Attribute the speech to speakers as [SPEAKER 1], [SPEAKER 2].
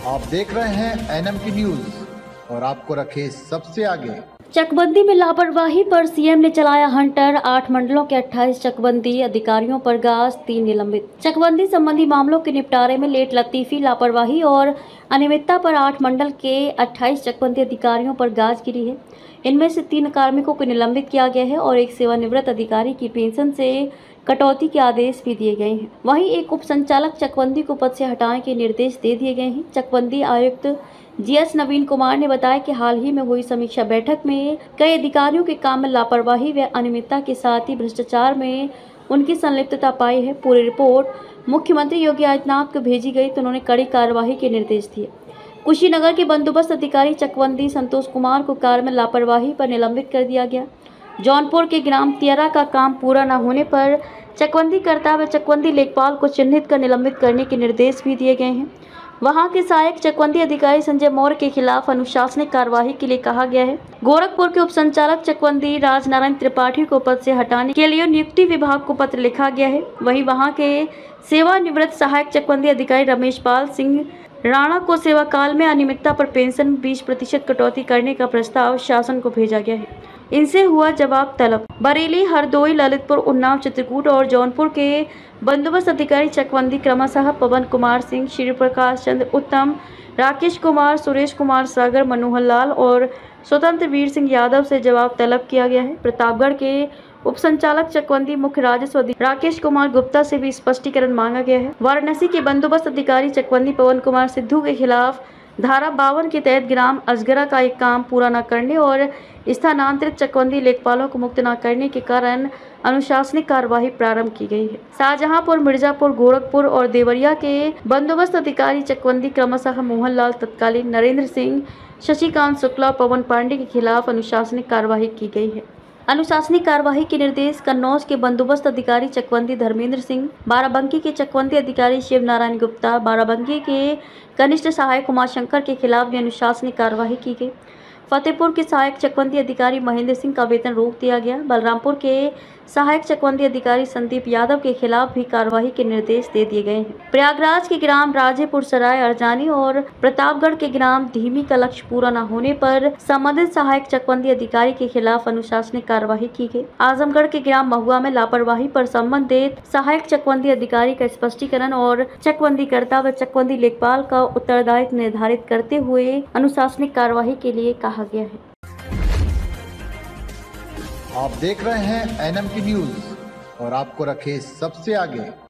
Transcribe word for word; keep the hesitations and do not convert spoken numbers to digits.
[SPEAKER 1] आप देख रहे हैं एन एम की न्यूज और आपको रखे सबसे आगे।
[SPEAKER 2] चकबंदी में लापरवाही पर सीएम ने चलाया हंटर। आठ मंडलों के अट्ठाईस चकबंदी अधिकारियों पर गाज, तीन निलंबित। चकबंदी संबंधी मामलों के निपटारे में लेट लतीफी, लापरवाही और अनियमितता पर आठ मंडल के अट्ठाईस चकबंदी अधिकारियों पर गाज गिरी है। इनमें से तीन कार्मिकों को निलंबित किया गया है और एक सेवानिवृत्त अधिकारी की पेंशन से कटौती के आदेश भी दिए गए हैं। वहीं एक उप संचालक चकबंदी को पद से हटाने के निर्देश दे दिए गए हैं। चकबंदी आयुक्त जी एस नवीन कुमार ने बताया कि हाल ही में हुई समीक्षा बैठक में कई अधिकारियों के काम में लापरवाही व अनियमितता के साथ ही भ्रष्टाचार में उनकी संलिप्तता पाई है। पूरी रिपोर्ट मुख्यमंत्री योगी आदित्यनाथ को भेजी गई तो उन्होंने कड़ी कार्रवाई के निर्देश दिए। कुशीनगर के बंदोबस्त अधिकारी चकबंदी संतोष कुमार को कार्य में लापरवाही पर निलंबित कर दिया गया। जौनपुर के ग्राम तियरा का काम पूरा न होने पर चकबंदी करता व चकबंदी लेखपाल को चिन्हित कर निलंबित करने के निर्देश भी दिए गए हैं। वहां के सहायक चकबंदी अधिकारी संजय मौर्य के खिलाफ अनुशासनिक कार्यवाही के लिए कहा गया है। गोरखपुर के उप संचालक चकबंदी राजनारायण त्रिपाठी को पद से हटाने के लिए नियुक्ति विभाग को पत्र लिखा गया है। वहीं वहां के सेवानिवृत्त सहायक चकबंदी अधिकारी रमेश पाल सिंह राणा को सेवा काल में अनियमितता पर पेंशन बीस प्रतिशत कटौती करने का प्रस्ताव शासन को भेजा गया है। इनसे हुआ जवाब तलब। बरेली, हरदोई, ललितपुर, उन्नाव, चित्रकूट और जौनपुर के बंदोबस्त अधिकारी चकबंदी क्रमशः पवन कुमार सिंह, श्री प्रकाश चंद्र उत्तम, राकेश कुमार, सुरेश कुमार सागर, मनोहर लाल और स्वतंत्र वीर सिंह यादव से जवाब तलब किया गया है। प्रतापगढ़ के उप संचालक चकबंदी मुख्य राजस्व अधिकारी राकेश कुमार गुप्ता से भी स्पष्टीकरण मांगा गया है। वाराणसी के बंदोबस्त अधिकारी चकबंदी पवन कुमार सिद्धू के खिलाफ धारा बावन के तहत ग्राम अजगरा का एक काम पूरा न करने और स्थानांतरित चकबंदी लेखपालों को मुक्त न करने के कारण अनुशासनिक कार्यवाही प्रारंभ की गई है। शाहजहांपुर, मिर्जापुर, गोरखपुर और देवरिया के बंदोबस्त अधिकारी चकबंदी क्रमशः मोहनलाल तत्कालीन, नरेंद्र सिंह, शशिकांत शुक्ला, पवन पांडे के खिलाफ अनुशासनिक कार्यवाही की गई है। अनुशासनिक कार्यवाही के निर्देश कन्नौज के बंदोबस्त अधिकारी चकबंदी धर्मेंद्र सिंह, बाराबंकी के चकबंदी अधिकारी शिव नारायण गुप्ता, बाराबंकी के कनिष्ठ सहायक उमाशंकर के खिलाफ भी अनुशासनिक कार्यवाही की गई। फतेहपुर के सहायक चकबंदी अधिकारी महेंद्र सिंह का वेतन रोक दिया गया। बलरामपुर के सहायक चकबंदी अधिकारी संदीप यादव के खिलाफ भी कार्यवाही के निर्देश दे दिए गए हैं। प्रयागराज के ग्राम राजेपुर सराय अरजानी और प्रतापगढ़ के ग्राम धीमी का लक्ष्य पूरा न होने पर संबंधित सहायक चकबंदी अधिकारी के खिलाफ अनुशासनिक कार्यवाही की गई। आजमगढ़ के ग्राम महुआ में लापरवाही पर संबंधित सहायक चकबंदी अधिकारी का स्पष्टीकरण और चकबंदी कर्ता व चकबंदी लेखपाल का उत्तरदायित्व निर्धारित करते हुए अनुशासनिक कार्यवाही के लिए कहा गया है।
[SPEAKER 1] आप देख रहे हैं एन एम की न्यूज और आपको रखे सबसे आगे।